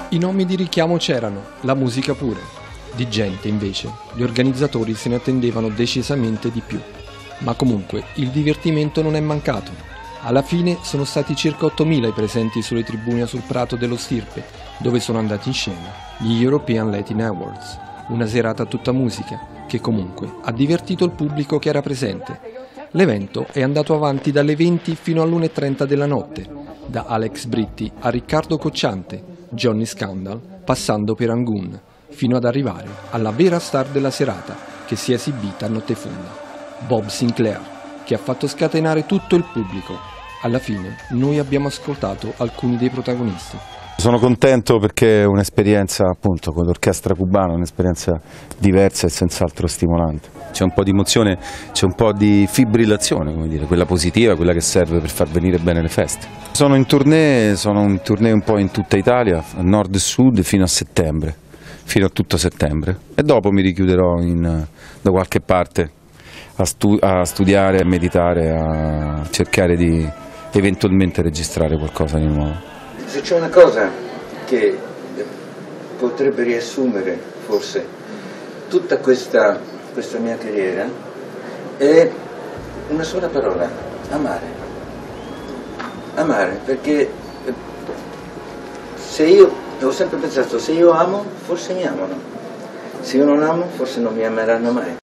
I nomi di richiamo c'erano, la musica pure. Di gente, invece, gli organizzatori se ne attendevano decisamente di più. Ma comunque, il divertimento non è mancato. Alla fine sono stati circa 8.000 i presenti sulle tribune sul prato dello Stirpe, dove sono andati in scena gli European Latin Awards, una serata tutta musica, che comunque ha divertito il pubblico che era presente. L'evento è andato avanti dalle 20 fino all'1:30 della notte, da Alex Britti a Riccardo Cocciante, Johnny Scandal, passando per Angun, fino ad arrivare alla vera star della serata, che si è esibita a notte fonda, Bob Sinclair, che ha fatto scatenare tutto il pubblico. Alla fine noi abbiamo ascoltato alcuni dei protagonisti. Sono contento perché è un'esperienza, appunto, con l'orchestra cubana, un'esperienza diversa e senz'altro stimolante. C'è un po' di emozione, c'è un po' di fibrillazione, come dire, quella positiva, quella che serve per far venire bene le feste. Sono in tournée un po' in tutta Italia, a nord e sud, fino a settembre, fino a tutto settembre. E dopo mi richiuderò da qualche parte a studiare, a meditare, a cercare di eventualmente registrare qualcosa di nuovo. Se c'è una cosa che potrebbe riassumere forse tutta questa mia carriera è una sola parola: amare. Amare, perché ho sempre pensato, se io amo forse mi amano, se io non amo forse non mi ameranno mai.